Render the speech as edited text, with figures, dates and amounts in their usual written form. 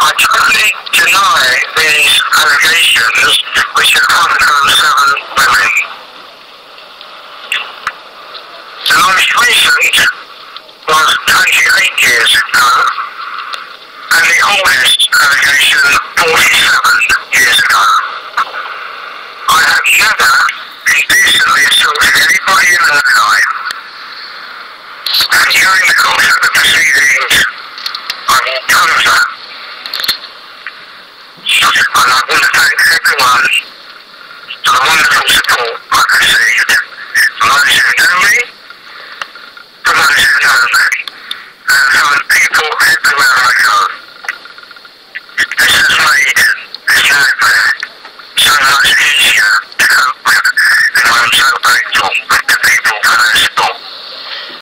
I totally deny these allegations which have come from 7 women. The most recent was 28 years ago, and the oldest allegation 47 years ago. I have never indecently assaulted anybody in their life, and during the course of the proceedings